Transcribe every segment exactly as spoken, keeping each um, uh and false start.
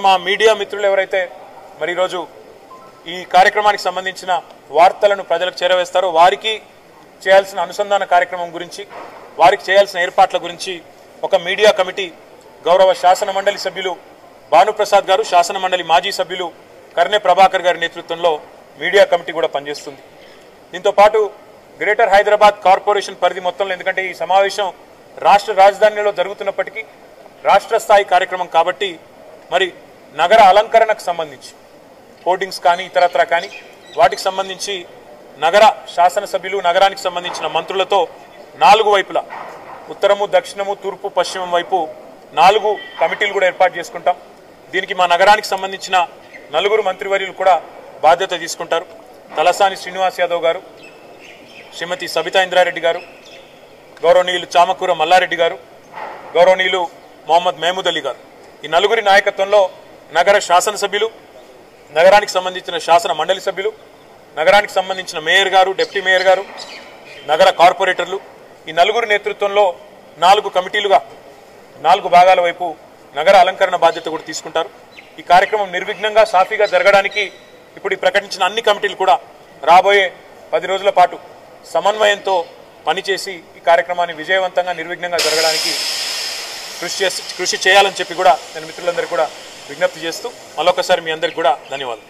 మా మీడియా మిత్రులు ఎవరైతే మరి ఈరోజు ఈ కార్యక్రమానికి సంబంధించిన వార్తలను ప్రజలకు చేరవేస్తారో వారికి చేయాల్సిన అనుసంధాన కార్యక్రమం గురించి, వారికి చేయాల్సిన ఏర్పాట్ల గురించి ఒక మీడియా కమిటీ గౌరవ శాసన మండలి సభ్యులు భానుప్రసాద్ గారు, శాసన మండలి మాజీ సభ్యులు కర్నె ప్రభాకర్ గారి నేతృత్వంలో మీడియా కమిటీ కూడా పనిచేస్తుంది. దీంతో పాటు గ్రేటర్ హైదరాబాద్ కార్పొరేషన్ పరిధి మొత్తంలో, ఎందుకంటే ఈ సమావేశం రాష్ట్ర రాజధానిలో జరుగుతున్నప్పటికీ రాష్ట్ర స్థాయి కార్యక్రమం కాబట్టి మరి నగర అలంకరణకు సంబంధించి హోర్డింగ్స్ కానీ ఇతరత్ర కానీ వాటికి సంబంధించి నగర శాసనసభ్యులు, నగరానికి సంబంధించిన మంత్రులతో నాలుగు వైపులా ఉత్తరము, దక్షిణము, తూర్పు, పశ్చిమం వైపు నాలుగు కమిటీలు కూడా ఏర్పాటు చేసుకుంటాం. దీనికి మా నగరానికి సంబంధించిన నలుగురు మంత్రివర్యులు కూడా బాధ్యత తీసుకుంటారు. తలసాని శ్రీనివాస్ యాదవ్ గారు, శ్రీమతి సబితా ఇంద్రారెడ్డి గారు, గౌరవనీయులు చామకూర మల్లారెడ్డి గారు, గౌరవనీయులు మొహమ్మద్ మహమూద్ అలీ గారు. ఈ నలుగురి నాయకత్వంలో నగర శాసనసభ్యులు, నగరానికి సంబంధించిన శాసన మండలి సభ్యులు, నగరానికి సంబంధించిన మేయర్ గారు, డిప్యూటీ మేయర్ గారు, నగర కార్పొరేటర్లు, ఈ నలుగురి నేతృత్వంలో నాలుగు కమిటీలుగా నాలుగు భాగాల వైపు నగర అలంకరణ బాధ్యత కూడా తీసుకుంటారు. ఈ కార్యక్రమం నిర్విఘ్నంగా సాఫీగా జరగడానికి ఇప్పుడు ఈ ప్రకటించిన అన్ని కమిటీలు కూడా రాబోయే పది రోజుల పాటు సమన్వయంతో పనిచేసి ఈ కార్యక్రమాన్ని విజయవంతంగా నిర్విఘ్నంగా జరగడానికి కృషి చేసి కృషి చేయాలని చెప్పి కూడా నేను మిత్రులందరికీ కూడా విజ్ఞప్తి చేస్తూ మరొకసారి మీ అందరికీ కూడా ధన్యవాదాలు.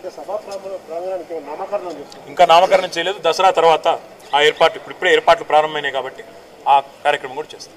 ఇంకా నామకరణం చేయలేదు, దసరా తర్వాత ఆ ఏర్పాట్లు ఇప్పుడు ఇప్పుడే ఏర్పాట్లు ప్రారంభమైనాయి కాబట్టి ఆ కార్యక్రమం కూడా చేస్తాం.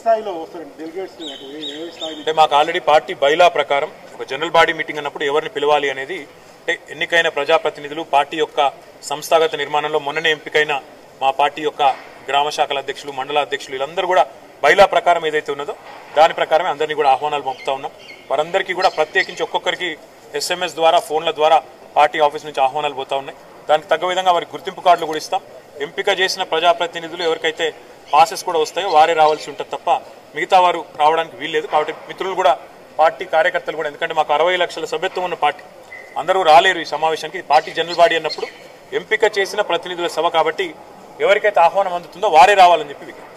అంటే మాకు ఆల్రెడీ పార్టీ బైలా ప్రకారం ఒక జనరల్ బాడీ మీటింగ్ అన్నప్పుడు ఎవరిని పిలవాలి అనేది, అంటే ఎన్నికైన ప్రజాప్రతినిధులు పార్టీ యొక్క సంస్థాగత నిర్మాణంలో మొన్ననే ఎంపికైన మా పార్టీ యొక్క గ్రామ శాఖల అధ్యక్షులు, మండల అధ్యక్షులు వీళ్ళందరూ కూడా బైలా ప్రకారం ఏదైతే ఉన్నదో దాని ప్రకారమే అందరినీ కూడా ఆహ్వానాలు పంపుతా ఉన్నాం. వారందరికీ కూడా ప్రత్యేకించి ఒక్కొక్కరికి ఎస్ఎంఎస్ ద్వారా, ఫోన్ల ద్వారా పార్టీ ఆఫీస్ నుంచి ఆహ్వానాలు పోతా ఉన్నాయి. దానికి తగ్గ విధంగా వారికి గుర్తింపు కార్డులు కూడా ఇస్తాం. ఎంపిక చేసిన ప్రజాప్రతినిధులు ఎవరికైతే పాసెస్ కూడా వస్తాయో వారే రావాల్సి ఉంటుంది తప్ప మిగతా వారు రావడానికి వీల్లేదు. కాబట్టి మిత్రులు కూడా, పార్టీ కార్యకర్తలు కూడా, ఎందుకంటే మాకు అరవై లక్షల సభ్యత్వం ఉన్న పార్టీ, అందరూ రాలేరు ఈ సమావేశానికి. పార్టీ జనరల్ బాడీ అన్నప్పుడు ఎంపిక చేసిన ప్రతినిధుల సభ కాబట్టి ఎవరికైతే ఆహ్వానం అందుతుందో వారే రావాలని చెప్పి విజ్ఞప్తి.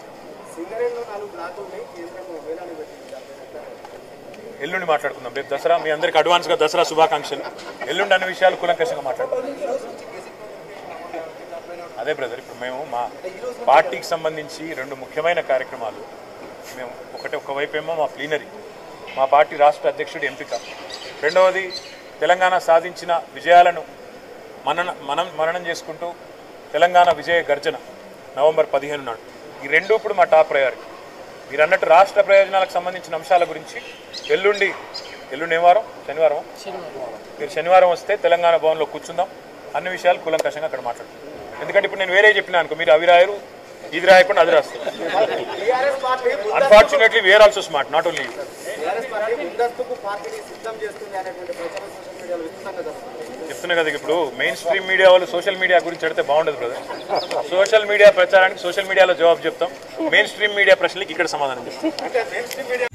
ఎల్లుండి మాట్లాడుకుందాం. రేపు దసరా, మీ అందరికీ అడ్వాన్స్గా దసరా శుభాకాంక్షలు. ఎల్లుండి అన్ని విషయాలు కూలంకషంగా మాట్లాడుకుందాం. అదే బ్రదర్, ఇప్పుడు మేము మా పార్టీకి సంబంధించి రెండు ముఖ్యమైన కార్యక్రమాలు మేము, ఒకటి ఒకవైపు ఏమో మా ప్లీనరీ, మా పార్టీ రాష్ట్ర అధ్యక్షుడి ఎంపిక, రెండవది తెలంగాణ సాధించిన విజయాలను మనన మనం మననం చేసుకుంటూ తెలంగాణ విజయ గర్జన నవంబర్ పదిహేను నాడు. ఈ రెండు ఇప్పుడు మా టాప్ ప్రయారిటీ. మీరు అన్నట్టు రాష్ట్ర ప్రయోజనాలకు సంబంధించిన అంశాల గురించి ఎల్లుండి ఎల్లుండి ఏ వారం శనివారం మీరు శనివారం వస్తే తెలంగాణ భవన్లో కూర్చుందాం, అన్ని విషయాలు కూలంకషంగా అక్కడ మాట్లాడుతాం. ఎందుకంటే ఇప్పుడు నేను వేరే చెప్పినా అనుకో, మీరు అవి రాయరు, ఇది రాయకుండా అది రాస్తారు. Unfortunately we're also smart, not only. చెప్తున్నా కదా, ఇప్పుడు మెయిన్ స్ట్రీమ్ మీడియా వాళ్ళు సోషల్ మీడియా గురించి అడితే బాగుండదు బ్రదర్. సోషల్ మీడియా ప్రచారానికి సోషల్ మీడియాలో జవాబు చెప్తాం, మెయిన్ స్ట్రీమ్ మీడియా ప్రశ్నలకి ఇక్కడ సమాధానం చెప్తాం.